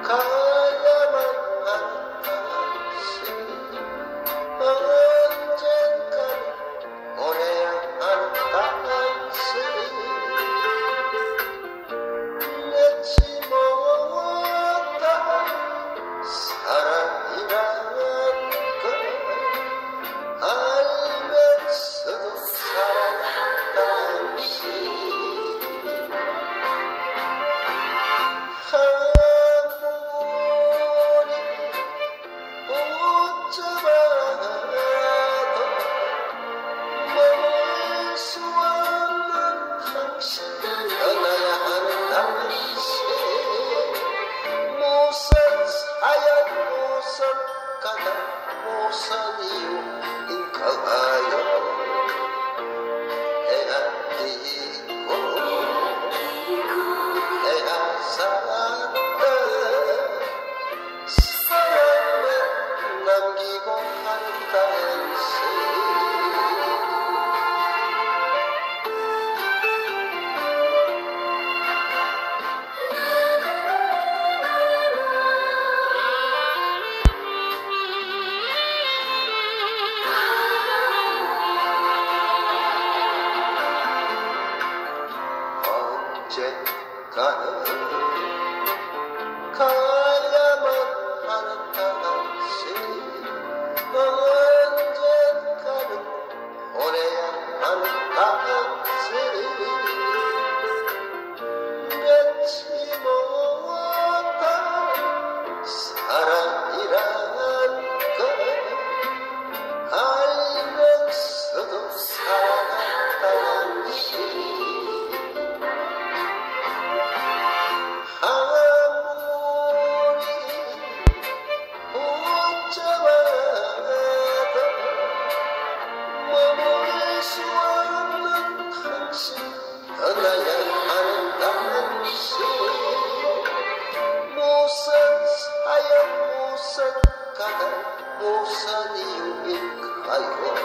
가야만 하는 당신 언젠가는 보내야 하는 당신 잊지 못할 사랑이란 걸 알면서도 사랑한 당신 아무리 붙잡아도 머물 수 없는 당신 떠나야 하는 당신 무슨 사연 무슨 가닥 무슨 이유인가요 헤아리고 헤아살았던 사랑을 남기고 한 당신 언젠가는 가야만 하는 당신 언젠가는 보내야 하는 당신 잊지 못할 사랑이란 걸 알면서도 사랑한 당신 아무리 붙잡아도 머물 수 없는 당신 떠나야 하는 당신 무슨 사연 무슨 가닥 무슨 이유일까요